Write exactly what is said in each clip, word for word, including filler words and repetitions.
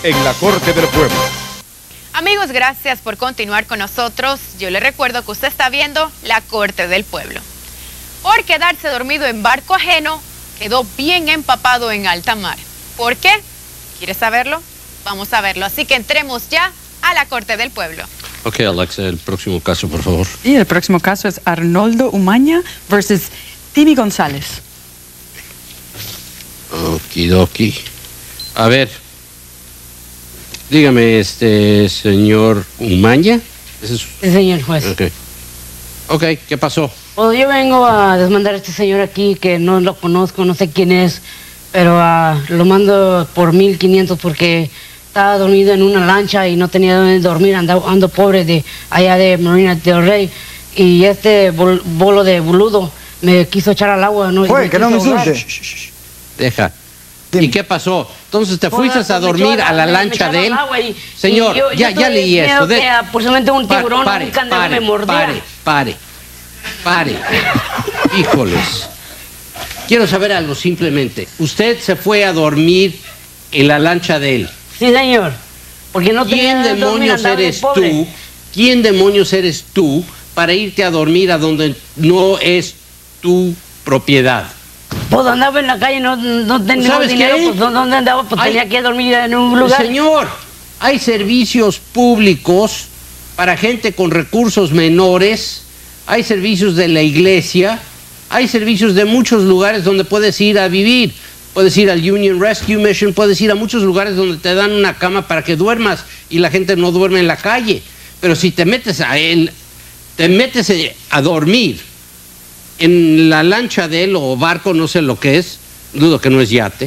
en la Corte del Pueblo. Amigos, gracias por continuar con nosotros. Yo le recuerdo que usted está viendo la Corte del Pueblo. Por quedarse dormido en barco ajeno, quedó bien empapado en alta mar. ¿Por qué? ¿Quiere saberlo? Vamos a verlo. Así que entremos ya a la Corte del Pueblo. Ok, Alexa, el próximo caso, por favor. Y el próximo caso es Arnoldo Umaña versus Timmy González. Okidoki. A ver, dígame, este señor Umaña. ¿Ese es? Sí, señor juez. Ok. Ok, ¿qué pasó? Pues yo vengo a desmandar a este señor aquí que no lo conozco, no sé quién es, pero uh, lo mando por mil quinientos porque estaba dormido en una lancha y no tenía donde dormir, ando, ando pobre de allá de Marina del Rey, y este bol, bolo de boludo me quiso echar al agua. No, Fue, que no me insulte. Deja. ¿Y qué pasó? Entonces te fuiste pues, a dormir a la lancha de él. Y, Señor, y yo, ya, yo ya leí esto. De... Que, posiblemente un tiburón, pare, un candado pare, me mordiera. Pare, pare, pare. Híjoles. Quiero saber algo simplemente. Usted se fue a dormir en la lancha de él. Sí, señor. Porque no ¿Quién tenía demonios dormir, eres tú? ¿Quién demonios eres tú para irte a dormir a donde no es tu propiedad? Pues andaba en la calle, no, no tenía ¿Sabes dinero, qué? pues ¿dónde andaba? Pues Hay, tenía que dormir en un lugar. Señor, hay servicios públicos para gente con recursos menores, hay servicios de la iglesia, hay servicios de muchos lugares donde puedes ir a vivir. Puedes ir al Union Rescue Mission, puedes ir a muchos lugares donde te dan una cama para que duermas y la gente no duerme en la calle. Pero si te metes a él, te metes a dormir en la lancha de él o barco, no sé lo que es, dudo que no es yate,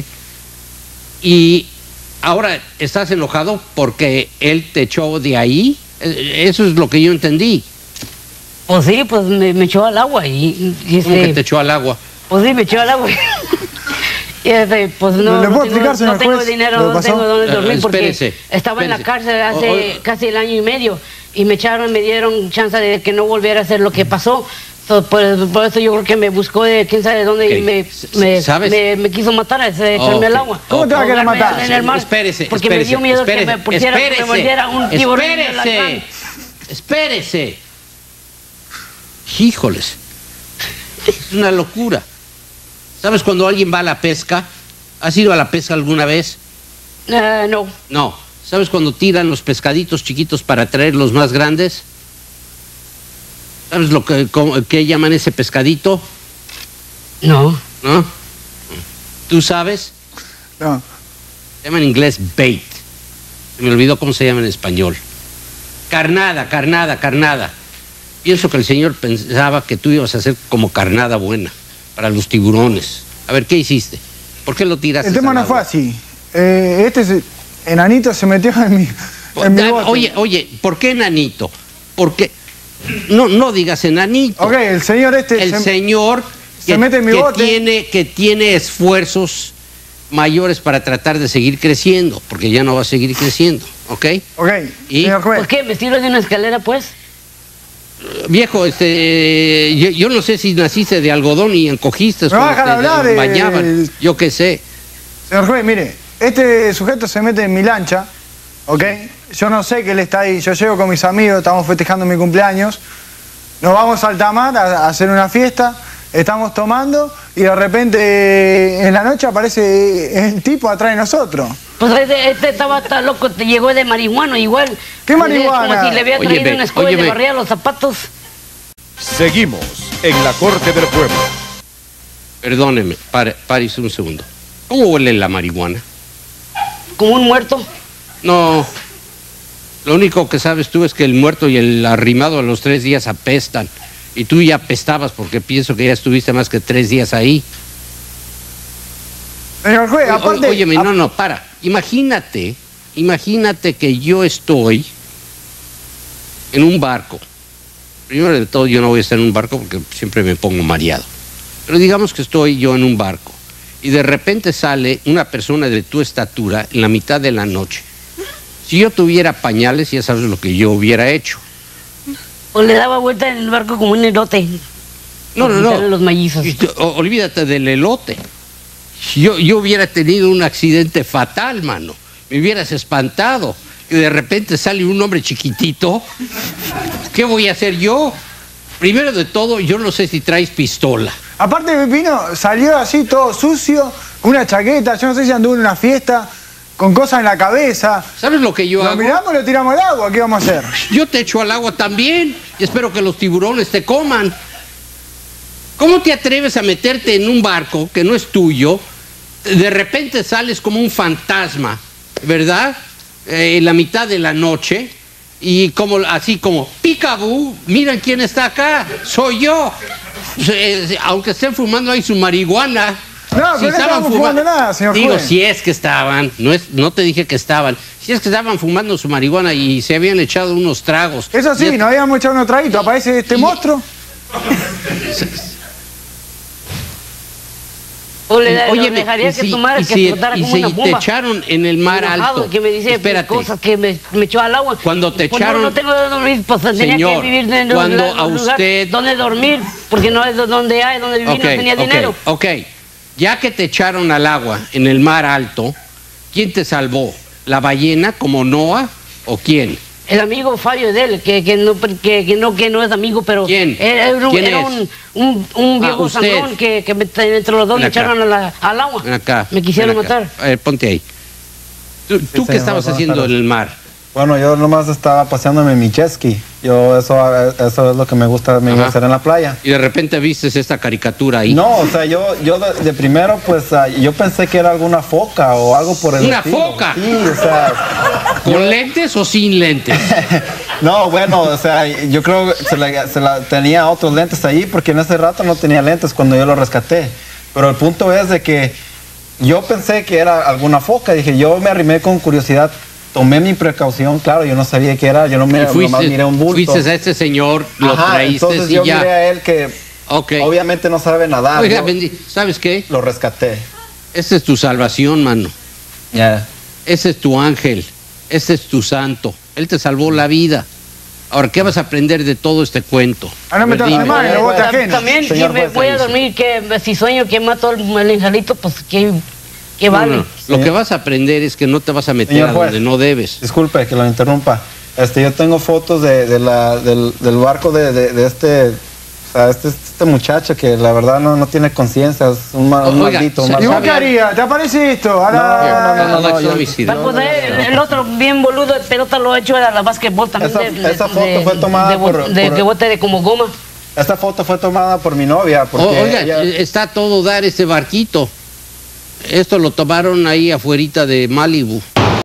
y ahora estás enojado porque él te echó de ahí, eso es lo que yo entendí. Pues sí, pues me, me echó al agua y... y ¿Cómo este, que te echó al agua? Pues sí, me echó al agua. Y este, pues no, ¿Le puedo no, explicar, tengo, señor no tengo juez, dinero, lo que no tengo pasó? dónde dormir Uh, porque espérese, estaba en la espérese. cárcel hace O- o- casi el año y medio y me echaron, me dieron chance de que no volviera a hacer lo que pasó. So, por, por eso yo creo que me buscó de quién sabe dónde Okay. y me, me, ¿Sabes? me, me quiso matar, a ese, echarme Okay. al agua. ¿Cómo te va a querer Ahogarme matar? En el mar, Espérese, porque espérese, me dio miedo espérese, que me pusiera, que me espérese, mordiera un tiburón. Espérese, espérese. Híjoles, es una locura. ¿Sabes cuando alguien va a la pesca? ¿Has ido a la pesca alguna vez? Uh, no. No. ¿Sabes cuando tiran los pescaditos chiquitos para traer los más grandes? ¿Sabes lo que, cómo, qué llaman ese pescadito? No. ¿No? ¿Tú sabes? No. Se llama en inglés bait. Se me olvidó cómo se llama en español. Carnada, carnada, carnada. Pienso que el señor pensaba que tú ibas a ser como carnada buena para los tiburones. A ver, ¿qué hiciste? ¿Por qué lo tiraste? El tema al no fue agua? así. Eh, este se- enanito se metió en mi, en mi bote. Oye, oye, ¿por qué enanito? ¿Por qué? No, no digas enanito. Ok, el señor este... El se- señor se que, mete en mi que bote. tiene, que tiene esfuerzos mayores para tratar de seguir creciendo, porque ya no va a seguir creciendo, ¿ok? Ok, ¿Y? señor juez. ¿Por qué? ¿Me tiro de una escalera, pues? Viejo, este, yo, yo no sé si naciste de algodón y encogiste Me va a cuando dejar te hablar, eh, bañaban, yo qué sé. Señor juez, mire, este sujeto se mete en mi lancha, ¿ok? Yo no sé que él está ahí. Yo llego con mis amigos, estamos festejando mi cumpleaños. Nos vamos al Tamar a, a hacer una fiesta, estamos tomando y de repente eh, en la noche aparece el tipo atrás de nosotros. Pues este, este estaba tan loco, te llegó de marihuana igual. ¿Qué marihuana? Como si le había Oye, traído ve, una escoba y oye, le ve. barría los zapatos. Seguimos en la Corte del Pueblo. Perdóneme, pare, pare un segundo. ¿Cómo huele la marihuana? Como un muerto. No, lo único que sabes tú es que el muerto y el arrimado a los tres días apestan. Y tú ya apestabas porque pienso que ya estuviste más que tres días ahí. Señor juez, O- o- aparte... óyeme, ap- no, no, para. Imagínate, imagínate que yo estoy en un barco. Primero de todo, yo no voy a estar en un barco porque siempre me pongo mareado. Pero digamos que estoy yo en un barco y de repente sale una persona de tu estatura en la mitad de la noche. Si yo tuviera pañales, ya sabes lo que yo hubiera hecho. O le daba vuelta en el barco como un elote. No, no, Para quitarle no. los mellizos. Y tú- o- Olvídate del elote. Yo, yo hubiera tenido un accidente fatal, mano. me hubieras espantado. Y de repente sale un hombre chiquitito. ¿Qué voy a hacer yo? Primero de todo, yo no sé si traes pistola. Aparte, Pepino salió así todo sucio, con una chaqueta, yo no sé si anduvo en una fiesta, con cosas en la cabeza. ¿Sabes lo que yo Lo hago? miramos y lo tiramos al agua, ¿qué vamos a hacer? Yo te echo al agua también y espero que los tiburones te coman. ¿Cómo te atreves a meterte en un barco que no es tuyo? De repente sales como un fantasma, ¿verdad? Eh, en la mitad de la noche y como así como picabú, miren quién está acá, soy yo. Eh, aunque estén fumando ahí su marihuana. No, pero no estábamos fumando nada, señor Digo, juez. si es que estaban, no, es, no te dije que estaban, si es que estaban fumando su marihuana y se habían echado unos tragos. Eso sí, Y- nos habíamos echado unos traguitos, aparece este y- monstruo. O le, le Óyeme, dejaría y que si- tomara, y que si- explotara y como si una te bomba. echaron en el mar Enojado, alto. que me dice Espérate. cosas que me, me echó al agua. Cuando te Pues no, echaron- No, tengo donde dormir, pues tenía Señor, que vivir en un cuando lugar, a un lugar usted- donde dormir, porque no es donde hay, donde vivir, Ok, no tenía ok, dinero. ok. Ya que te echaron al agua en el mar alto, ¿quién te salvó? ¿La ballena como Noah o quién? El amigo Fabio de él, que, que, no, que, que no, que no es amigo, pero ¿Quién? era, era un, ¿Quién era es? un, un, un Ah, viejo usted. sangrón que, que me- entre los dos Ven me acá. echaron a la- al agua. Ven acá. Me quisieron ven acá. matar. A ver, ponte ahí. ¿Tú, tú qué señor, estabas buenas haciendo tardes. en el mar? Bueno, yo nomás estaba paseándome en mi jet ski. Yo, eso, eso es lo que me gusta me Ajá. hacer en la playa. Y de repente viste esta caricatura ahí. No, o sea, yo, yo de, de primero, pues, ah, yo pensé que era alguna foca o algo por el ¿Una estilo. foca? Sí, o sea... ¿Con lentes o sin lentes? No, bueno, o sea, yo creo que se la, se la tenía otros lentes ahí porque en ese rato no tenía lentes cuando yo lo rescaté. Pero el punto es de que yo pensé que era alguna foca. Dije, yo me arrimé con curiosidad. Tomé mi precaución, claro, yo no sabía qué era, yo no me, Y nomás fuiste, miré un bulto. fuiste a este señor, lo Ajá, traíste entonces y yo ya. miré a él que Ok. obviamente no sabe nadar. Oiga, yo bendi- ¿sabes qué? lo rescaté. Esta es tu salvación, mano. Ya. Ese es tu ángel. Ese es tu santo. Él te salvó la vida. Ahora, ¿qué vas a aprender de todo este cuento? Ah, no me A ver, toques dime. mal, lo bote Ta- ajeno. También, si Señor me juez, voy a ahí, dormir, que si sueño que mato el, el angelito, pues que, que No, vale. no. Lo que vas a aprender es que no te vas a meter Señor a juez. donde no debes. Disculpe que lo interrumpa. Este, yo tengo fotos de, de la, del, del barco de, de, de este, o sea, este, este muchacho que la verdad no, no tiene conciencia, es un, ma- un Oiga, maldito. un se- ¿Y mal- vos qué harías? ¿Te aparece esto? A la- No, no, no, no, yo- Let me see Va that. a poder, el, el otro bien boludo de pelota lo ha hecho a la básquetbol también. Esa- de, de- esa foto de- fue tomada de, bo- por- de por- que bote de como goma. Esta foto fue tomada por mi novia porque O- oiga, ella- eh, está todo dar ese barquito. Esto lo tomaron ahí afuerita de Malibu.